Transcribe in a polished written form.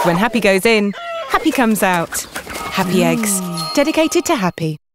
When Happy goes in, Happy comes out. Happy eggs, dedicated to Happy.